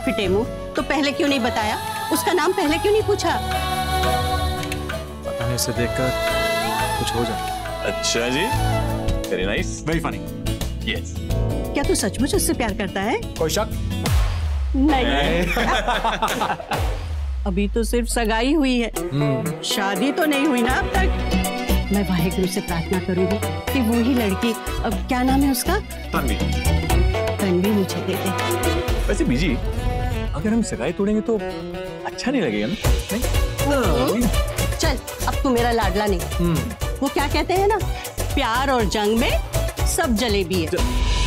फिटे मुंह, तो पहले क्यों नहीं बताया? उसका नाम पहले क्यों नहीं पूछा? पता नहीं, इसे देखकर कुछ हो जाए। अच्छा जी, very nice, very funny. Yes. क्या तू सचमुच उससे प्यार करता है? कोई शक? नहीं। अभी तो सिर्फ सगाई हुई है, शादी तो नहीं हुई ना अब तक। मैं वाहेगुरु से प्रार्थना करूंगी कि वो ही लड़की, अब क्या नाम है उसका? तन्वी। तन्वी मुझे दे दे। वैसे बीजी, अगर हम सगाई तोड़ेंगे तो अच्छा नहीं लगेगा ना? नहीं? चल, अब तू मेरा लाडला नहीं। वो क्या कहते हैं ना, प्यार और जंग में सब जलेबी है।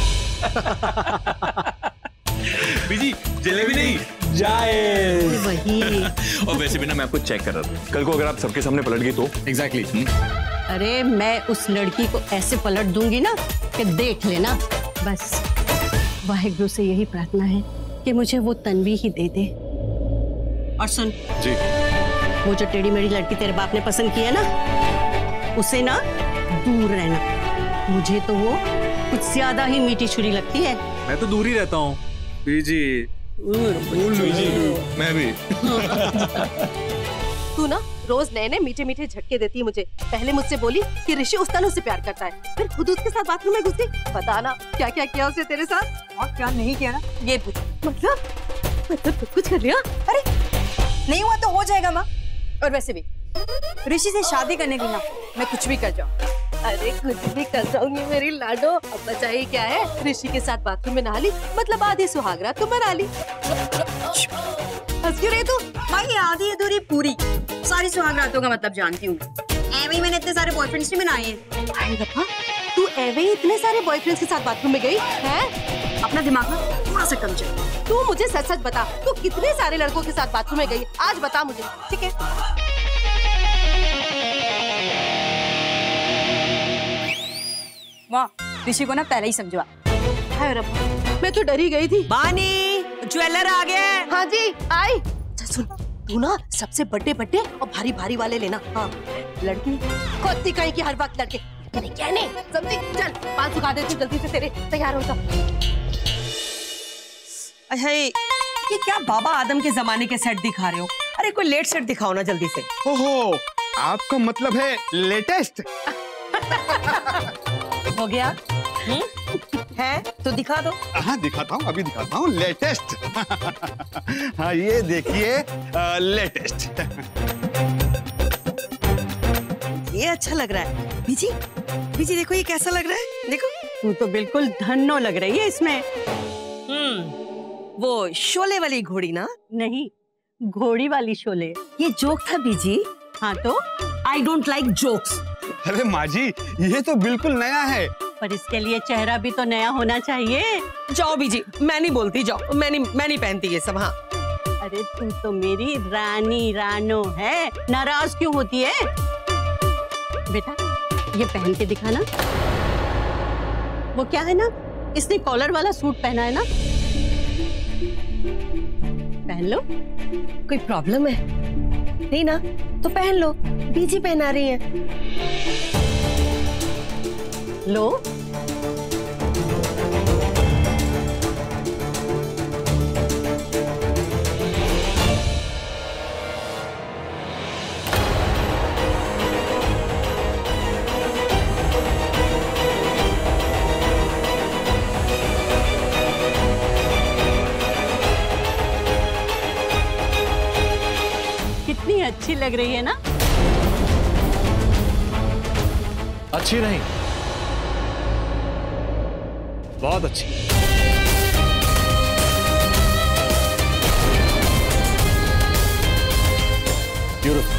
बीजी, जलेबी नहीं, जाए। वही। और वैसे भी ना मैं आपको चेक कर रहा था, कल को अगर आप सबके सामने पलट गई तो? एग्जैक्टली। अरे मैं उस लड़की को ऐसे पलट दूंगी ना कि देख लेना। बस वाहेगुरु से यही प्रार्थना है कि मुझे वो तन्वी ही दे दे। और सुन जी, वो जो टेढ़ी मेढ़ी लड़की तेरे बाप ने पसंद की है ना, उसे ना दूर रहना। मुझे तो वो कुछ ज्यादा ही मीठी छुरी लगती है। मैं तो दूर ही रहता हूँ बीजी। मैं भी। तू ना रोज नए नए मीठे मीठे झटके देती है मुझे। पहले मुझसे बोली कि ऋषि उस तनु से प्यार करता है, फिर खुद उसके साथ बाथरूम में घुस गई। बताना क्या क्या किया उसने तेरे साथ और क्या नहीं किया ना, ये पूछ। मतलब सब कुछ कर लिया? अरे नहीं हुआ तो हो जाएगा माँ। और वैसे भी ऋषि से शादी करने के लिए ना मैं कुछ भी कर जाऊँ। अरे कुछ भी कर जाऊंगी मेरी लाडो। अब बचाई क्या है, ऋषि के साथ बाथरूम में नहा ली, मतलब आधी सुहागरात तो मना ली। हंस क्यों रही तू? माँ ये आधी अधूरी पूरी सारी सुहागरातों का मतलब जानती हूँ। ऐਵੇਂ ही मैंने इतने सारे बॉयफ्रेंड्स नहीं बनाए हैं। अरे रब्बा, तू ऐवे ही इतने सारे बॉयफ्रेंड्स के साथ बाथरूम में गई है? अपना दिमाग ना थोड़ा सा कम चल। तू मुझे सच सच बता, तू कितने सारे लड़कों के साथ बाथरूम में गई? आज बता मुझे, ठीक है? वाह, ऋषि को ना पहले ही समझवा। हाय रब्बा, मैं तो डरी गई थी। बानी, ज्वेलर आ गया है। हाँ जी, आई। चल सुन, तू ना सबसे बड़े बड़े और भारी भारी वाले लेना। हाँ, लड़की खोती कहीं की हर वक्त लड़के क्या नहीं समझी? चल बाल सुखा देती हूँ जल्दी से, तेरे तैयार हो जा। अच्छा ये क्या बाबा आदम के जमाने के सेट दिखा रहे हो? अरे कोई लेट सेट दिखाओ ना जल्दी से। ओहो, आपका मतलब है लेटेस्ट? हो गया? है तो दिखा दो। हाँ दिखाता हूँ, अभी दिखाता हूँ लेटेस्ट। हाँ ये देखिए लेटेस्ट। ये अच्छा लग रहा है। बीजी, बीजी देखो ये कैसा लग रहा है, देखो। तू तो बिल्कुल धन्नो लग रही है इसमें। वो शोले वाली घोड़ी ना? नहीं, घोड़ी वाली शोले। ये जोक था बीजी। हाँ तो आई डोंट लाइक जोक्स। अरे माँ जी, ये तो बिल्कुल नया है। पर इसके लिए चेहरा भी तो नया होना चाहिए। जाओ बीजी, मैं नहीं बोलती, जाओ। मैं नहीं पहनती ये सब। हाँ अरे तू तो मेरी रानी रानो है, नाराज क्यों होती है? बेटा ये पहन के दिखाना। वो क्या है ना, इसने कॉलर वाला सूट पहना है ना, पहन लो। कोई प्रॉब्लम है? नहीं ना, तो पहन लो। बीजी पहना रही है। लो। कितनी अच्छी लग रही है ना? अच्छी नहीं, बहुत अच्छी। ब्यूटीफुल।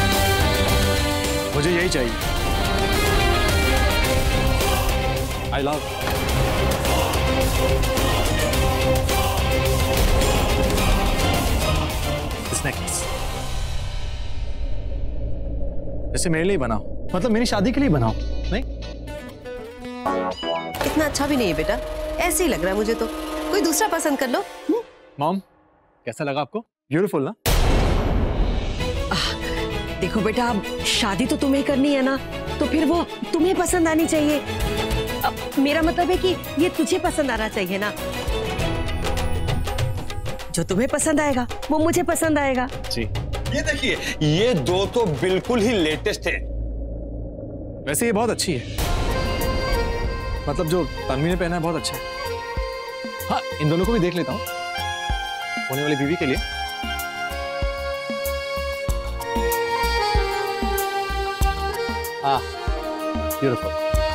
मुझे यही चाहिए। I love वैसे मेरे लिए बनाओ, मतलब मेरी शादी के लिए बनाओ। नहीं इतना अच्छा भी नहीं है बेटा, ऐसे ही लग रहा है मुझे तो। कोई दूसरा पसंद कर लो। मॉम, कैसा लगा आपको? ब्यूटीफुल ना? देखो बेटा, अब शादी तो तुम्हें करनी है ना, तो फिर वो तुम्हें पसंद आनी चाहिए। अब मेरा मतलब है कि ये तुझे पसंद आना चाहिए ना। जो तुम्हें पसंद आएगा वो मुझे पसंद आएगा। जी। ये देखिए, ये दो तो बिल्कुल ही लेटेस्ट है। वैसे ये बहुत अच्छी है, मतलब जो तन्वी ने पहना है बहुत अच्छा है। हाँ, इन दोनों को भी देख लेता हूँ होने वाली बीवी के लिए। हाँ, ब्यूटीफुल,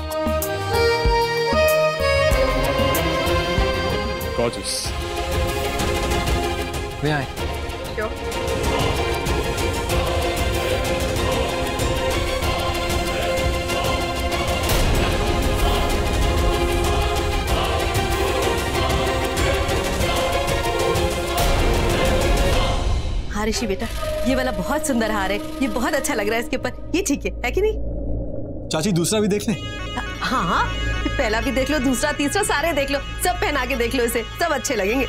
गॉर्जियस। ले आए। क्यों? हाँ ऋषि बेटा, ये वाला बहुत सुंदर हार है, ये बहुत अच्छा लग रहा है इसके ऊपर। ये ठीक है कि नहीं? चाची दूसरा भी देख लें? हाँ हाँ, पहला भी देख लो, दूसरा तीसरा सारे देख लो, सब पहना के देख लो इसे, सब अच्छे लगेंगे।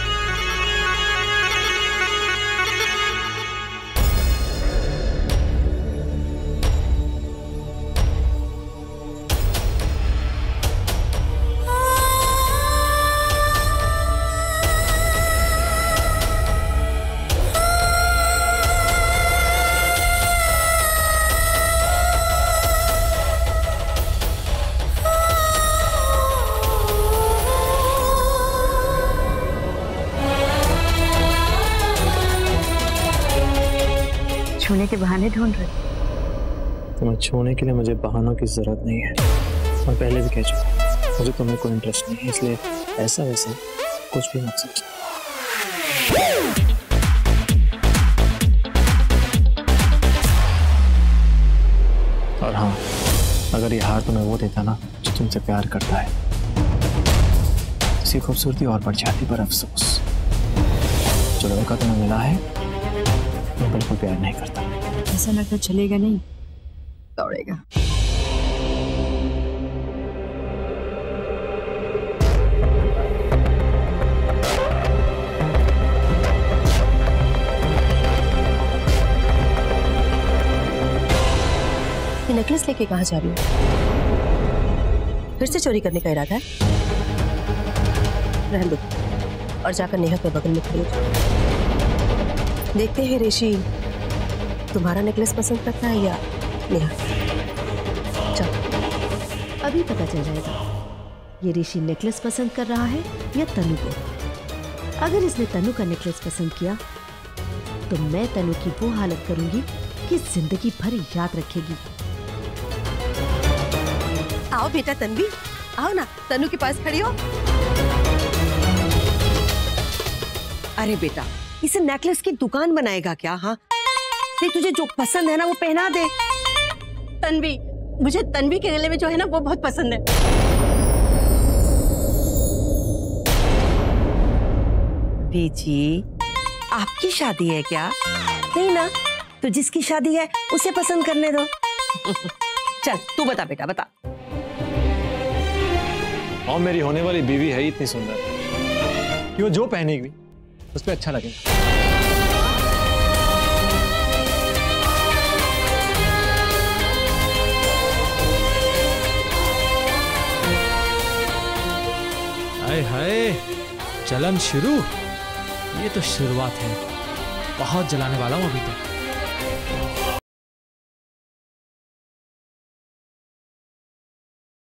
छूने के बहाने ढूंढ रहे। तुम्हें छूने के लिए मुझे बहानों की जरूरत नहीं है, और पहले भी कह चुका, मुझे तुम्हें कोई इंटरेस्ट नहीं है, इसलिए ऐसा वैसा कुछ भी मत सोचो। और हाँ, अगर ये हार तुम्हें वो देता ना जो तुमसे प्यार करता है, इसकी खूबसूरती और बढ़ जाती, पर अफसोस जो लड़का तुम्हें मिला है वो बिल्कुल प्यार नहीं करता। ऐसा लगता चलेगा नहीं, दौड़ेगा। ये नेकलेस लेके कहाँ जा रही हो? फिर से चोरी करने का इरादा है? रहने दो और जाकर नेहा के बगल में खड़ी हो जाओ। देखते हैं ऋषि तुम्हारा नेकलेस पसंद करता है या नेहा। चलो अभी पता चल जाएगा ये ऋषि नेकलेस पसंद कर रहा है या तनु को। अगर इसने तनु का नेकलेस पसंद किया तो मैं तनु की वो हालत करूंगी कि जिंदगी भर याद रखेगी। आओ बेटा तन्वी, आओ ना, तनु के पास खड़ी हो। अरे बेटा, इसे नेकलेस की दुकान बनाएगा क्या? हाँ, देख तुझे जो पसंद है ना वो पहना दे। तन्वी, मुझे तन्वी के गले में जो है ना वो बहुत पसंद है। बेजी, आपकी शादी है क्या? नहीं ना, तो जिसकी शादी है उसे पसंद करने दो। चल तू बता बेटा, बता। और मेरी होने वाली बीवी है इतनी सुंदर कि वो जो पहनेगी उस पर अच्छा लगेगा। हाय हाय, चलन शुरू? ये तो शुरुआत है, बहुत जलाने वाला हूं अभी तो।